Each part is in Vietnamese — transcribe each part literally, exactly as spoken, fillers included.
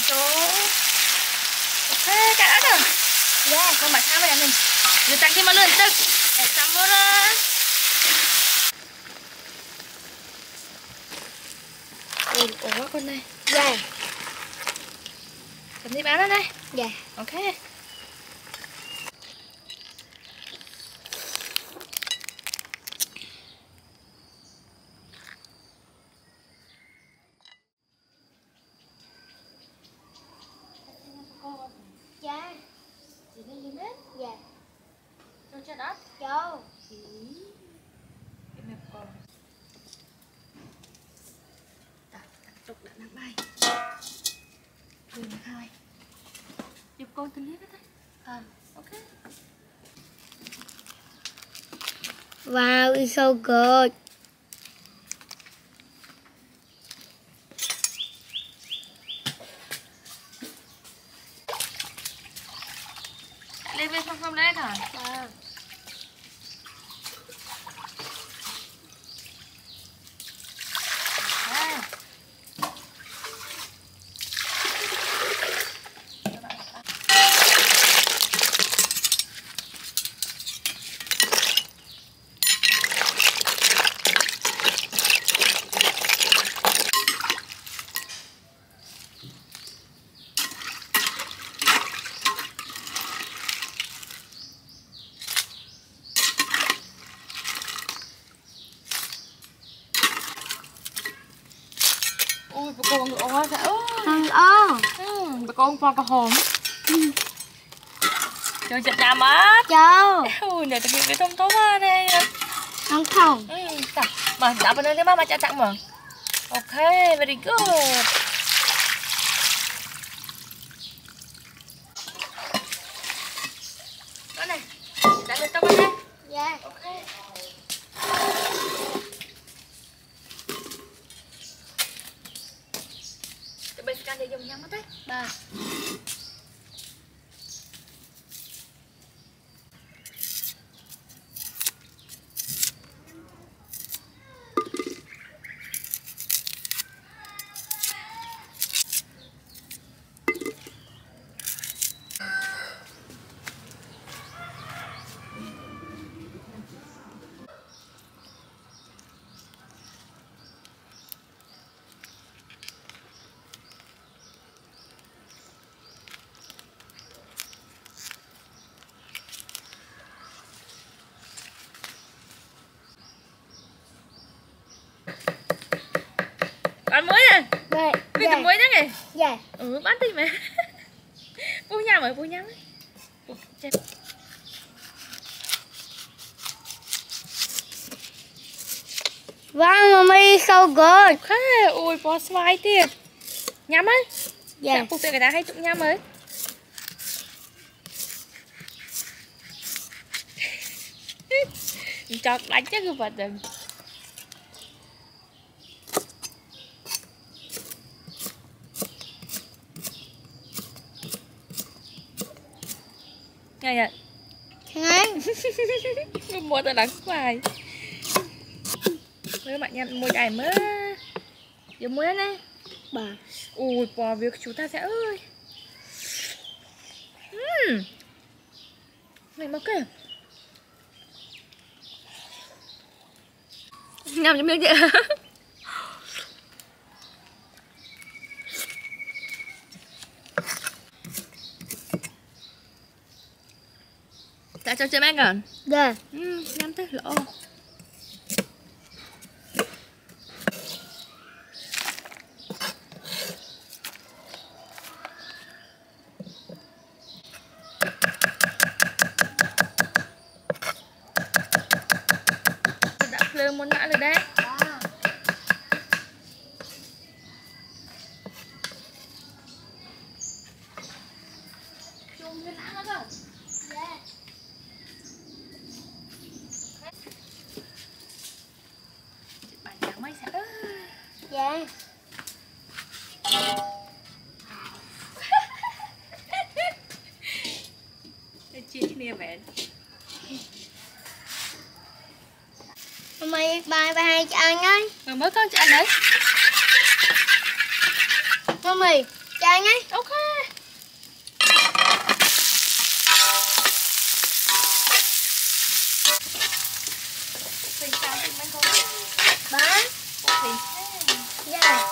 chỗ. Ok, cả đã rồi. Dạ, con bạch sao bây giờ mình. Rồi tăng thêm một lần tức. Để xong vô đó. Ủa, ủa con này. Dạ. Cầm đi bán nó đây. Dạ. Ok. Dạ. Chị lên đi hết. Dạ. Cho cho đó. Cho. Ý. Em đẹp con. Đặt, đặt trục đã nặng bay. Đường hai. Giúp con tin hết đấy. À, ok. Wow, it's so good. Lên bên không không lên hả? À. À. Ui, bà con ngựa quá trời ơi. Thằng ô. Ừ, bà con qua có hồn. Trời chật nào mất. Cho. Ui, để thực hiện cái thông tốt quá đây. Không không. Ừ, tặng. Mà đã bên đây mà cha tặng mà. Ok, very good. Đó này. Đã lên tóc bên đây. Dạ. Ok. Bên can để dùng nhau mất đấy. Ba. Bán muối nè. Dạ. Vì tầm muối đó kìa. Dạ. Ừ, bán đi mà. Vui nhau rồi, vui nhau ấy. Wow, mommy, so good. Ok, ui, bó xoay tiền. Nhắm ấy. Dạ. Dạ, phục vụ người ta hay chụp nhắm ấy. Cho đánh chắc không vật đừng. Ngay ạ. Ngay. Mua tao đánh hoài. Mấy bạn nhận mua dài mới. Giờ mua này. Ba. Ui, bò việc chúng ta sẽ ơi. Uhm. Này mà kìa. Nhầm trong miếng vậy. Đã cho chơi bánh rồi. Dạ. Ừ, nhắm tới lỗ. Đã lên muốn nã rồi đấy. Chung lên nã nó rồi. Dạ. Bạn chẳng mấy sẽ ơi. Dạ. Chia nè mẹ. Mommy, bye bye hai chị ăn ấy. Mà mới có cho anh đấy. Mommy, Chan ấy. Ok. Thịt sao thịt mấy con? Ba. Thịt. Dạ.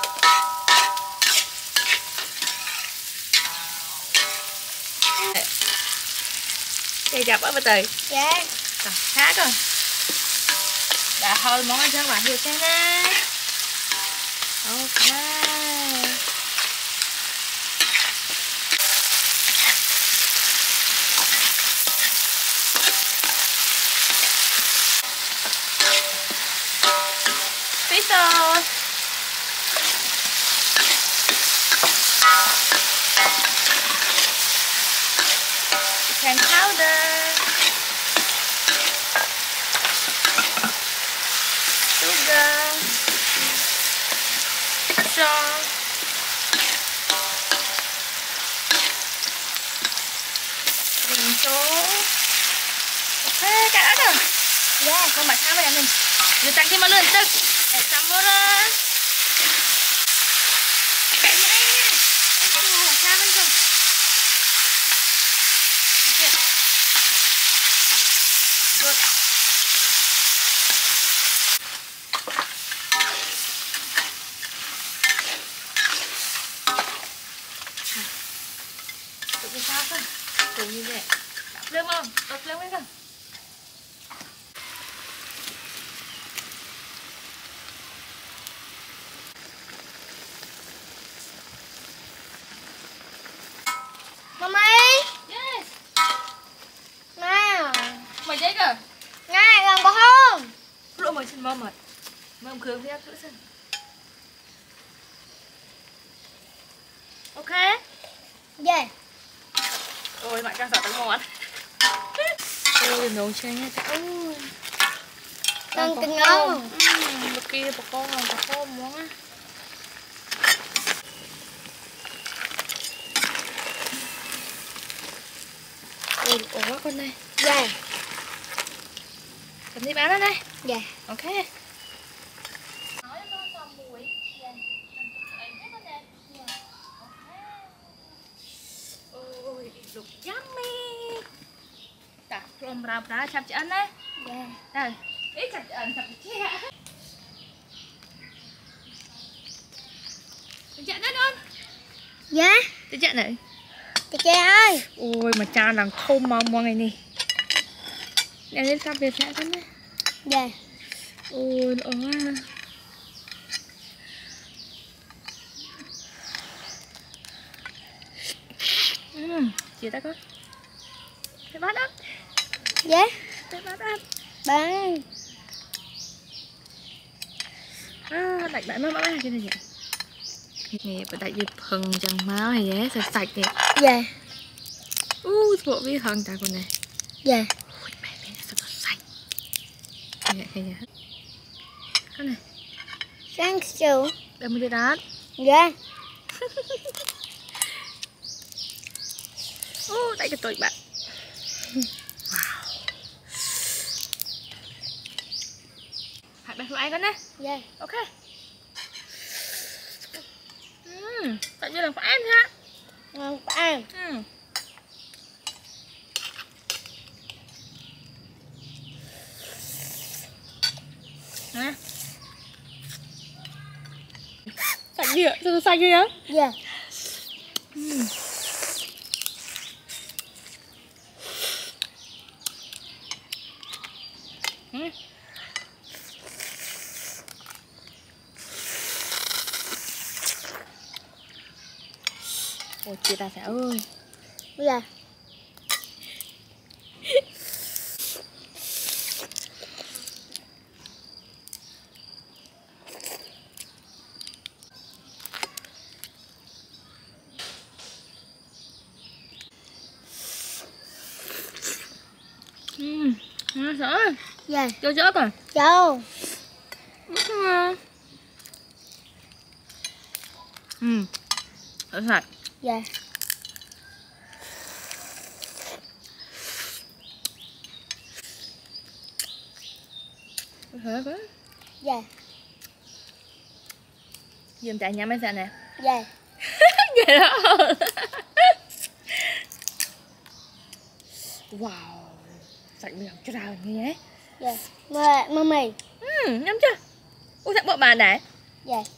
Cây gặp ở bên tì. Dạ. Rồi, khác rồi. Đã hơi món ăn cho các bạn hiểu xem nè. Ok. Fish sauce. Chicken powder. Sugar. Salt. Đường số. Ok, cả đó rồi. Dạ. Con mặt sama yan. Lutak din maluntok. Eh, samura. Kain na yan. Ito, sama ito. Good. Good. Tụi cái sao không? Tụi như vậy. Đập lên không? Đập lên mấy không? Mama. Yes. Nào. Mày dậy kìa. Ngay gần có không? Lụa mày xin mơ mệt. Mày không khương phép lụa xin. Ok. Dạ. Ôi, bạn đang sợ tao ngon. Ôi, nấu chơi nha. Ôi. Đang kinh ngon. Ừm, một kia một con là một con món á. Ôi, ổn quá con này. Dạ. Cầm đi bán nó đây. Dạ. Ok. Nói cho con còn muối. Dạ. Em hết con nè. Dạ. Ok. Ôi, lục yummy. Tạ, rôm rạp ra chạp chị ăn đấy. Dạ. Đây, ít chạp chị ăn, chạp chị ạ. Chị chạy đấy luôn. Dạ. Chị chạy này. Chị chị ơi. Ôi, mà cha đang thơm mà mua ngày này. Em lên sắp về sẽ con đấy. Dạ. Ôi, nó ớn à. Uhm, chia tay con. Cái bát đó. Dạ. Cái bát đó. Ba. À, đặt lại má má cái này vậy. Nè, phải đặt dịp hừng chẳng máu hay vậy, sạch sạch nè. Dạ. Ui, bộ vi hừng tại con này. Dạ. Ui, mẹ mẹ sạch sạch. Hay vậy, hay vậy. Con này. Thank you. Để mình đi đát. Dạ. Ô, đây cái tội bạn. Wow. Hãy bật lại con nè. Dạ. Ok. Uhm, tại như là phải ăn ha. Ngon quá. Uhm. Nè. Sạch gì ạ? Sao sạch gì ạ? Dạ. Uhm. Uhm. Ôi chị ta sẽ ơi. Dạ. Ừm, nó sợ. Dạ. Cho chớp à? Châu. Ừm. Ở sạch. Dạ. Hả quá. Dạ. Dùm tại nhà mấy giờ nè. Dạ. vậy đó. Wow, sạch miệng cho nào như nhé. Yeah. Mommy. Ừ, nhắm chưa? Ui, sạch bộ bàn này. Yeah.